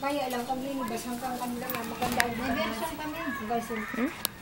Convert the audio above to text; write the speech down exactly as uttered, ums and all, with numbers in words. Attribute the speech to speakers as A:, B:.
A: Kaya lang kami nilibas hanggang kanila na maganda. May version kami. Hmm?